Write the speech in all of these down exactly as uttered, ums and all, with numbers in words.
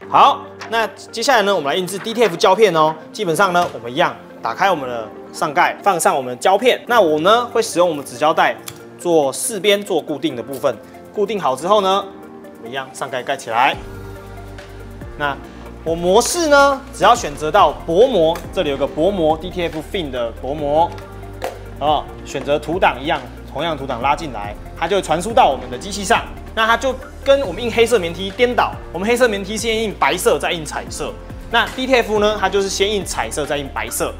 好，那接下来呢，我们来印制 D T F 胶片哦。基本上呢，我们一样打开我们的上盖，放上我们的胶片。那我呢会使用我们纸胶带做四边做固定的部分。固定好之后呢，我们一样上盖盖起来。那我模式呢，只要选择到薄膜，这里有个薄膜 D T F Fin 的薄膜，哦，选择图档一样，同样图档拉进来，它就会传输到我们的机器上。那它就跟我们印黑色棉 T 颠倒，我们黑色棉 T 先印白色，再印彩色。那 D T F 呢，它就是先印彩色，再印白色。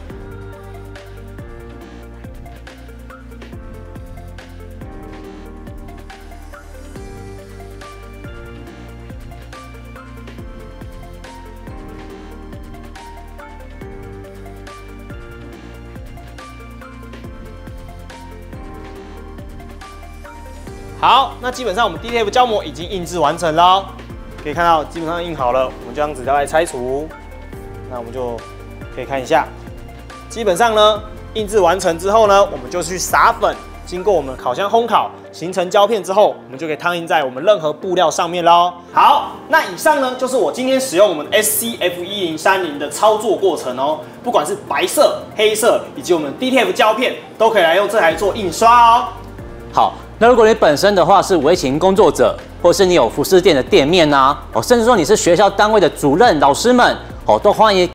好，那基本上我们 D T F 胶膜已经印制完成了，可以看到基本上印好了，我们就将纸胶带拆除。那我们就可以看一下，基本上呢印制完成之后呢，我们就去撒粉，经过我们烤箱烘烤，形成胶片之后，我们就可以烫印在我们任何布料上面喽。好，那以上呢就是我今天使用我们 S C F 一零三零的操作过程哦，不管是白色、黑色以及我们 D T F 胶片，都可以来用这台做印刷哦。 好。那如果你本身的话是微型工作者，或是你有服饰店的店面啊，哦，甚至说你是学校单位的主任、老师们，哦，都欢迎